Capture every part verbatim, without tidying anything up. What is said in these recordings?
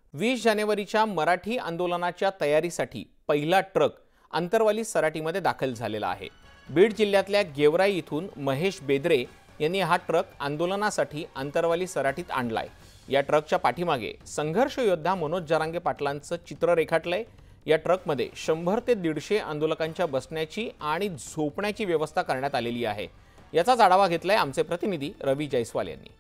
वीस जानेवारीच्या मराठी आंदोलनाच्या तयारीसाठी पहिला ट्रक अंतरवाली सराटीमध्ये दाखल झालेला आहे। बीड जिल्ह्यातल्या गेवराई इथून महेश बेदरे यांनी हा ट्रक आंदोलनासाठी अंतरवाली सराटीत आणलाय। या ट्रकच्या पाठीमागे संघर्ष योद्धा मनोज जरांगे पाटलांचं चित्र रेखाटलंय। या ट्रकमध्ये शंभर ते दीडशे आंदोलकांच्या बसण्याची आणि झोपण्याची व्यवस्था करण्यात आलेली आहे। याचाच आढावा घेतलाय आमचे प्रतिनिधी रवी जयस्वाल यांनी।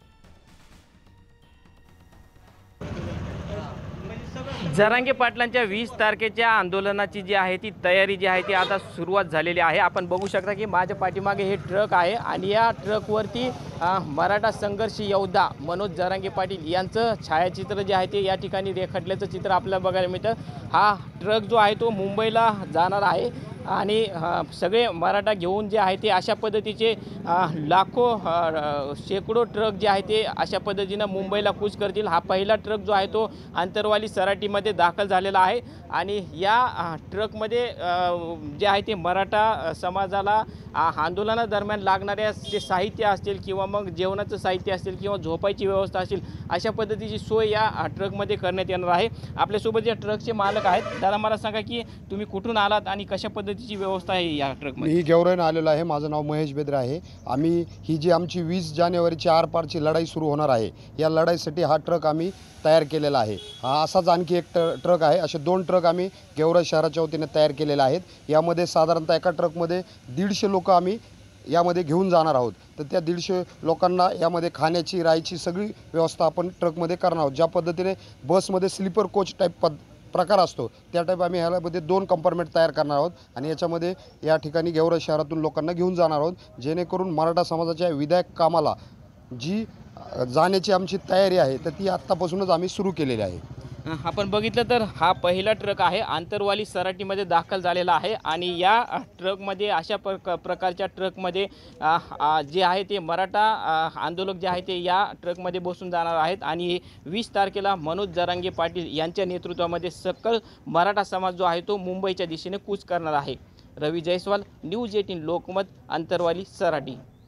जरांगे पाटलांच्या वीस तारखेच्या आंदोलनाची जी आहे ती तयारी जी आहे ती आता सुरुवात झालेली आहे। आपण बघू शकता की माझ्या पाठीमागे हे ट्रक आहे आणि या ट्रकवरती मराठा संघर्ष योद्धा मनोज जरांगे पाटील यांचं छायाचित्र जे आहे ते या ठिकाणी रेखाटल्याचं चित्र आपल्याला बघायला मिळतं। हा ट्रक जो आहे तो मुंबईला जाणार आहे आणि सगळे मराठा घेऊन जे आहे ते अशा पद्धतीचे लाखो शेकडो ट्रक जे आहे ते अशा पद्धतीनं मुंबईला कूच करतील। हा पहिला ट्रक जो आहे तो अंतरवाली सराटीमध्ये दाखल झालेला आहे आणि या ट्रकमध्ये जे आहे ते मराठा समाजाला आंदोलनादरम्यान लागणाऱ्या जे साहित्य असतील किंवा मग जेवणाचं साहित्य असेल किंवा झोपायची व्यवस्था असेल अशा पद्धतीची सोय या ट्रकमध्ये करण्यात येणार आहे। आपल्यासोबत या ट्रकचे मालक आहेत। दादा मला सांगा की तुम्ही कुठून आलात आणि कशा पद्धतीची व्यवस्था आहे या ट्रकमध्ये? मी गेवराईने आलेलो आहे। माझं नाव महेश बेदरे आहे। आम्ही ही जी आमची वीस जानेवारीची आरपारची लढाई सुरू होणार आहे या लढाईसाठी हा ट्रक आम्ही तयार केलेला आहे। हा असाच आणखी एक ट्रक आहे। असे दोन ट्रक आम्ही गेवराई शहराच्या वतीने तयार केलेले आहेत। यामध्ये साधारणतः एका ट्रकमध्ये दीडशे लोक आम्ही यामध्ये घेऊन जाणार आहोत। तर त्या दीडशे लोकांना यामध्ये खाण्याची राहायची सगळी व्यवस्था आपण ट्रकमध्ये करणार आहोत। ज्या पद्धतीने बसमध्ये स्लीपर कोच टाईप पद प्रकार असतो त्या टाईप आम्ही ह्यामध्ये दोन कंपार्टमेंट तयार करणार आहोत आणि याच्यामध्ये या ठिकाणी गेवराई शहरातून लोकांना घेऊन जाणार आहोत, जेणेकरून मराठा समाजाच्या विधायक कामाला जी जाण्याची आमची तयारी आहे तर ती आत्तापासूनच आम्ही सुरू केलेली आहे। आपण बघितलं तर हा पहिला ट्रक आहे अंतरवाली सराटीमध्ये दाखल झालेला आहे आणि या ट्रकमध्ये अशा प्रकारच्या ट्रकमध्ये जे आहे ते मराठा आंदोलक जे आहे ते या ट्रकमध्ये बसून जाणार आहेत आणि वीस तारखेला मनोज जरांगे पाटील यांच्या नेतृत्वामध्ये सकल मराठा समाज जो आहे तो मुंबईच्या दिशेने कूच करणार आहे। रवी जयस्वाल, न्यूज अठरा लोकमत, अंतरवाली सराटी।